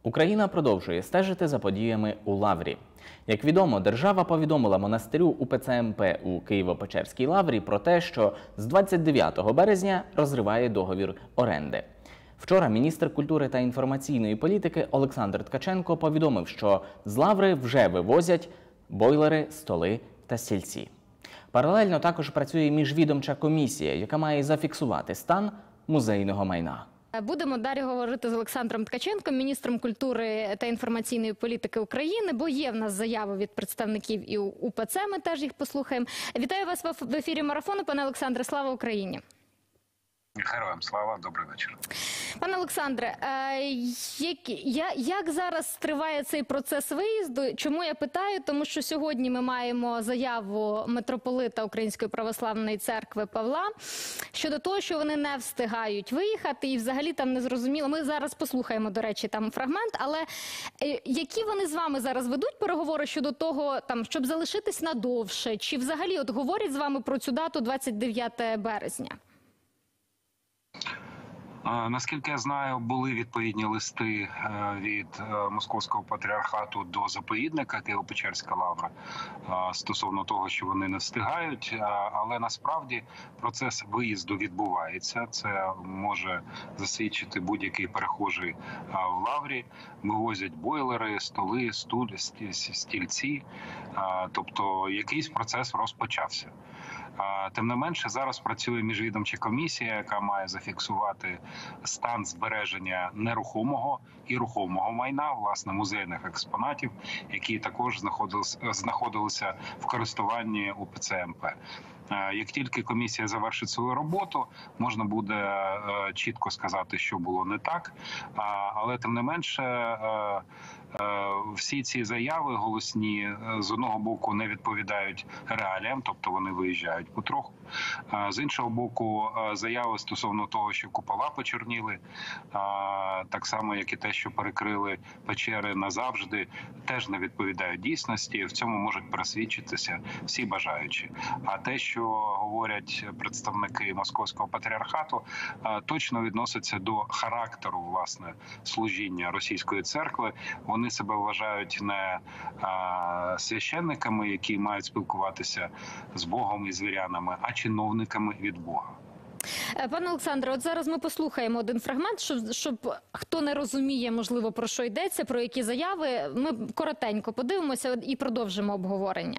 Україна продовжує стежити за подіями у Лаврі. Як відомо, держава повідомила монастирю УПЦ МП у Києво-Печерській Лаврі про те, що з 29 березня розриває договір оренди. Вчора міністр культури та інформаційної політики Олександр Ткаченко повідомив, що з Лаври вже вивозять бойлери, столи та стільці. Паралельно також працює міжвідомча комісія, яка має зафіксувати стан музейного майна. Будемо далі говорити з Олександром Ткаченком, міністром культури та інформаційної політики України, бо є в нас заяви від представників і УПЦ, ми теж їх послухаємо. Вітаю вас в ефірі марафону, пане Олександре, слава Україні! Героям слава, добрий вечір. Пане Олександре, як зараз триває цей процес виїзду? Чому я питаю? Тому що сьогодні ми маємо заяву митрополита Української православної церкви Павла щодо того, що вони не встигають виїхати і взагалі там не зрозуміло. Ми зараз послухаємо, до речі, там фрагмент, але які вони з вами зараз ведуть переговори щодо того, там, щоб залишитись надовше? Чи взагалі от говорять з вами про цю дату 29 березня? Наскільки я знаю, були відповідні листи від Московського патріархату до заповідника Києво-Печерська Лавра стосовно того, що вони не встигають, але насправді процес виїзду відбувається. Це може засвідчити будь-який перехожий в Лаврі. Вивозять бойлери, столи, стільці, тобто якийсь процес розпочався. Тим не менше, зараз працює міжвідомча комісія, яка має зафіксувати стан збереження нерухомого і рухомого майна, власне, музейних експонатів, які також знаходилися в користуванні УПЦ МП. Як тільки комісія завершить свою роботу, можна буде чітко сказати, що було не так. Але тим не менше, всі ці заяви голосні з одного боку не відповідають реаліям, тобто вони виїжджають потроху. З іншого боку, заяви стосовно того, що купола почорніли, так само як і те, що перекрили печери назавжди, теж не відповідають дійсності. В цьому можуть пересвідчитися всі бажаючі. А те, що говорять представники Московського патріархату, точно відноситься до характеру, власне, служіння російської церкви. Вони себе вважають не священниками, які мають спілкуватися з Богом і з вірянами, а чиновниками від Бога. Пане Олександре, от зараз ми послухаємо один фрагмент, щоб хто не розуміє, можливо, про що йдеться, про які заяви, ми коротенько подивимося і продовжимо обговорення.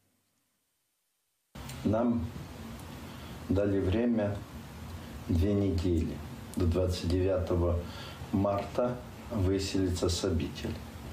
Нам дали время 2 недели. До 29 марта выселится с обители.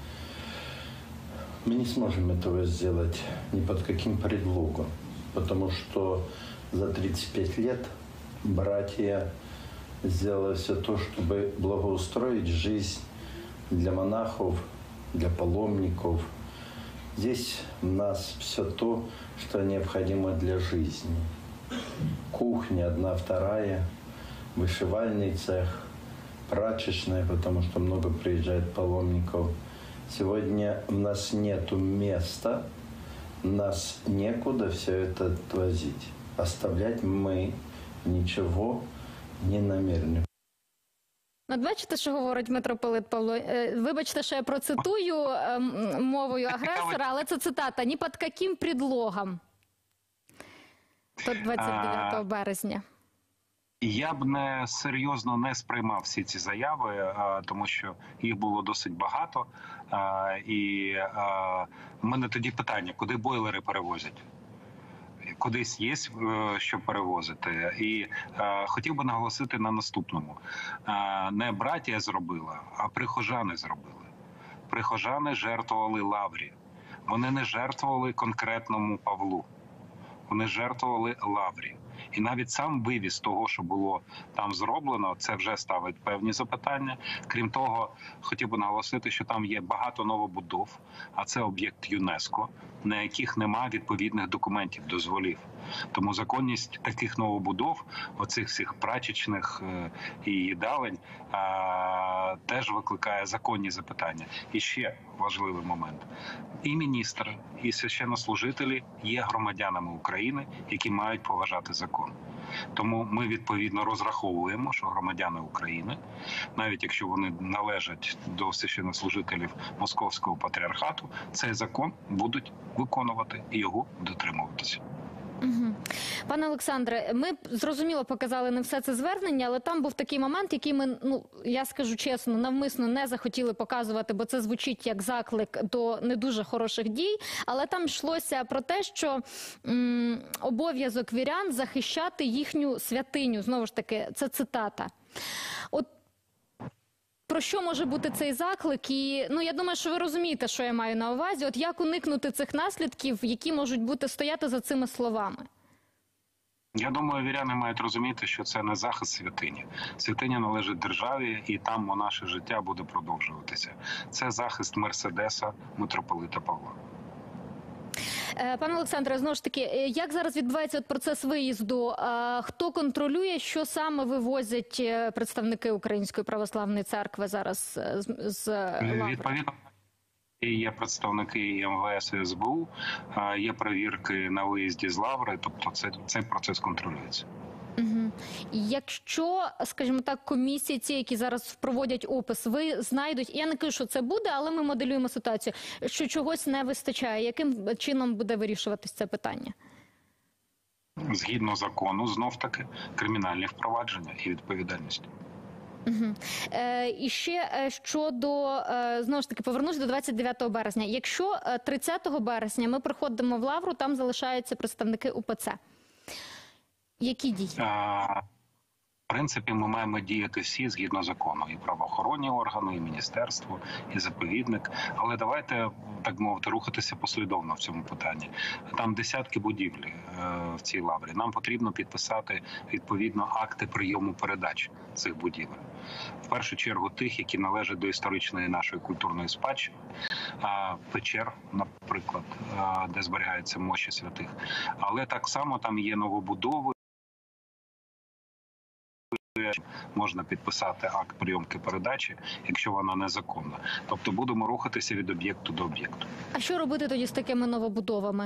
Мы не сможем этого сделать ни под каким предлогом, потому что за 35 лет братья сделали все то, чтобы благоустроить жизнь для монахов, для паломников. Здесь у нас все то, что необходимо для жизни. Кухня 1-2, вышивальный цех, прачечная, потому что много приезжает паломников. Сегодня у нас нет места, нас некуда все это возить. Оставлять мы ничего не намерены. От бачите, що говорить митрополит Павло? Вибачте, що я процитую мовою агресора, але це цитата. «Ні під яким предлогом» до 29 березня. Я б серйозно не сприймав всі ці заяви, тому що їх було досить багато. І в мене тоді питання, куди бойлери перевозять? Кудись є, що перевозити. І хотів би наголосити на наступному. Не братія зробила, а прихожани зробили. Прихожани жертвували Лаврі. Вони не жертвували конкретному Павлу. Вони жертвували Лаврі. І навіть сам вивіз того, що було там зроблено, це вже ставить певні запитання. Крім того, хотів би наголосити, що там є багато новобудов, а це об'єкт ЮНЕСКО, на яких немає відповідних документів, дозволів. Тому законність таких новобудов, оцих всіх прачечних і їдалень, теж викликає законні запитання. І ще важливий момент. І міністр, і священнослужителі є громадянами України, які мають поважати закон. Тому ми відповідно розраховуємо, що громадяни України, навіть якщо вони належать до священнослужителів Московського патріархату, цей закон будуть виконувати і його дотримуватися. Пане Олександре, ми зрозуміло показали не все це звернення, але там був такий момент, який ми, я скажу чесно, навмисно не захотіли показувати, бо це звучить як заклик до не дуже хороших дій. Але там йшлося про те, що обов'язок вірян захищати їхню святиню. Знову ж таки, це цитата. От про що може бути цей заклик? І, я думаю, що ви розумієте, що я маю на увазі. От як уникнути цих наслідків, які можуть бути стояти за цими словами? Я думаю, віряни мають розуміти, що це не захист святині. Святиня належить державі, і там наше життя буде продовжуватися. Це захист Мерседеса митрополита Павла. Пане Олександре, знову ж таки, як зараз відбувається процес виїзду? Хто контролює, що саме вивозять представники Української православної церкви зараз з Лаври? Відповідно, є представники і МВС, і СБУ, є перевірки на виїзді з Лаври, тобто цей процес контролюється. Якщо, скажімо так, комісії ці, які зараз проводять опис, ви знайдуть, я не кажу, що це буде, але ми моделюємо ситуацію, що чогось не вистачає, яким чином буде вирішуватись це питання? Згідно закону, знов-таки, кримінальні впровадження і відповідальність. І ще щодо, знову ж таки, повернусь до 29 березня. Якщо 30 березня ми приходимо в Лавру, там залишаються представники УПЦ. Які дії? В принципі, ми маємо діяти всі згідно закону. І правоохоронні органи, і міністерство, і заповідник. Але давайте, так мовити, рухатися послідовно в цьому питанні. Там десятки будівель в цій Лаврі. Нам потрібно підписати, відповідно, акти прийому передач цих будівель. В першу чергу тих, які належать до історичної нашої культурної спадщини, печер, наприклад, де зберігаються мощі святих. Але так само там є новобудови, можна підписати акт прийомки передачі, якщо вона незаконна. Тобто будемо рухатися від об'єкту до об'єкту. А що робити тоді з такими новобудовами?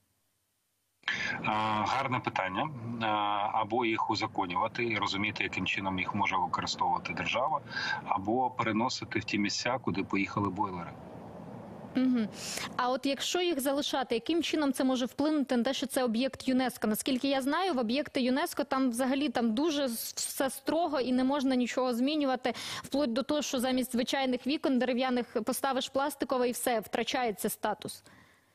Гарне питання. Або їх узаконювати і розуміти, яким чином їх може використовувати держава, або переносити в ті місця, куди поїхали бойлери. А от якщо їх залишати, яким чином це може вплинути на те, що це об'єкт ЮНЕСКО? Наскільки я знаю, в об'єкти ЮНЕСКО там взагалі дуже все строго і не можна нічого змінювати, вплоть до того, що замість звичайних вікон дерев'яних поставиш пластикове і все, втрачається статус.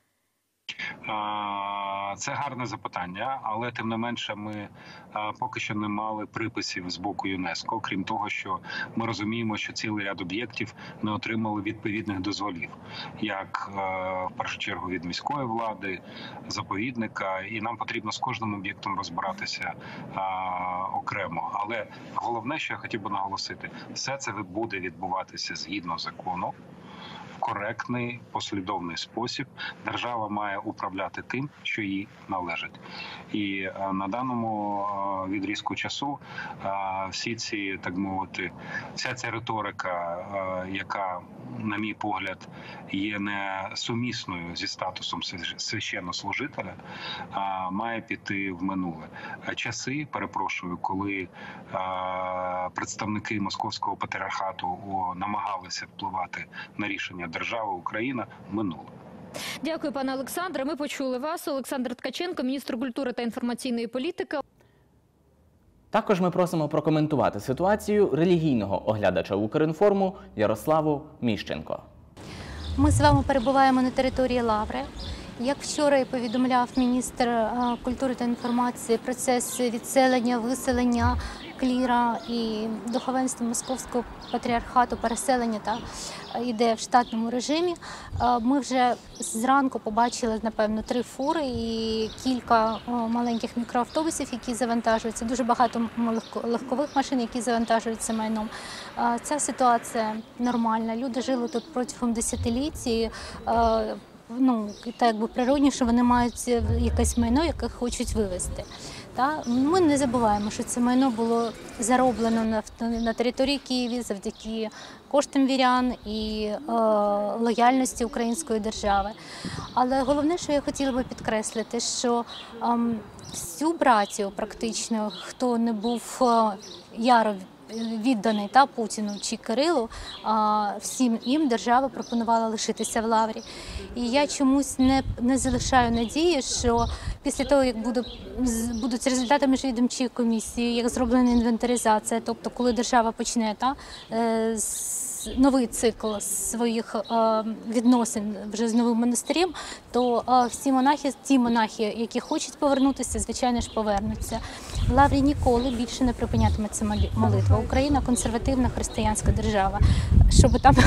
Це гарне запитання, але тим не менше ми поки що не мали приписів з боку ЮНЕСКО, крім того, що ми розуміємо, що цілий ряд об'єктів не отримали відповідних дозволів, як в першу чергу від міської влади, заповідника, і нам потрібно з кожним об'єктом розбиратися окремо. Але головне, що я хотів би наголосити, все це буде відбуватися згідно закону. Коректний, послідовний спосіб. Держава має управляти тим, що їй належить. І на даному відрізку часу всі ці, так мовити, вся ця риторика, яка, на мій погляд, є не сумісною зі статусом священнослужителя, має піти в минуле. Часи, перепрошую, коли представники Московського патріархату намагалися впливати на рішення держави, Україна, минуло. Дякую, пане Олександре. Ми почули вас. Олександр Ткаченко, міністр культури та інформаційної політики. Також ми просимо прокоментувати ситуацію релігійного оглядача Укрінформу Ярославу Міщенко. Ми з вами перебуваємо на території Лаври. Як вчора і повідомляв міністр культури та інформації, процес відселення, виселення кліра і духовенства Московського патріархату, переселення йде в штатному режимі. Ми вже зранку побачили, напевно, 3 фури і кілька маленьких мікроавтобусів, які завантажуються, дуже багато легкових машин, які завантажуються майном. Ця ситуація нормальна. Люди жили тут протягом десятиліть. Так якби природні, що вони мають якесь майно, яке хочуть вивезти. Ми не забуваємо, що це майно було зароблено на території Києва завдяки коштам вірян і лояльності української держави. Але головне, що я хотіла би підкреслити, що всю братію практично, хто не був яро відданий Путіну чи Кирилу, всім їм держава пропонувала лишитися в Лаврі. І я чомусь не залишаю надії, що після того, як будуть результати міжвідомчої комісії, як зроблена інвентаризація, тобто коли держава почне новий цикл своїх відносин вже з новим монастирем, то всі монахи, ті монахи, які хочуть повернутися, звичайно ж повернуться. В Лаврі ніколи більше не припинятиметься молитва. Україна – консервативна християнська держава. Щоб там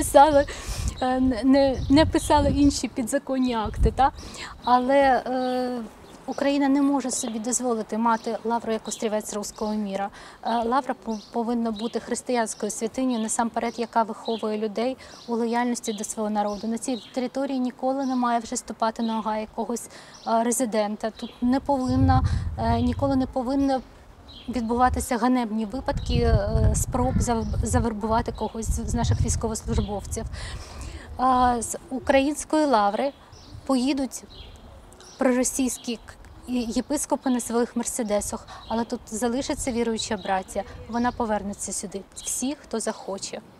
не писали інші підзаконні акти. Але Україна не може собі дозволити мати Лавру як острівець руського міра. Лавра повинна бути християнською святинею, насамперед, яка виховує людей у лояльності до свого народу. На цій території ніколи не має вже ступати нога якогось резидента. Тут ніколи не повинна відбуватися ганебні випадки спроб завербувати когось з наших військовослужбовців. З української Лаври поїдуть проросійські єпископи на своїх мерседесах, але тут залишиться віруюча братія. Вона повернеться сюди. Всі, хто захоче.